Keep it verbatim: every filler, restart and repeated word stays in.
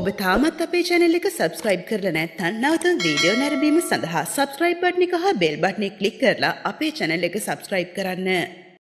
ඔබ තාමත් අපේ channel එක subscribe කරලා නැත්නම් නැවත වීඩියෝ නැරඹීම සඳහා subscribe button එක හා bell button එක click කරලා අපේ channel එක subscribe කරන්න.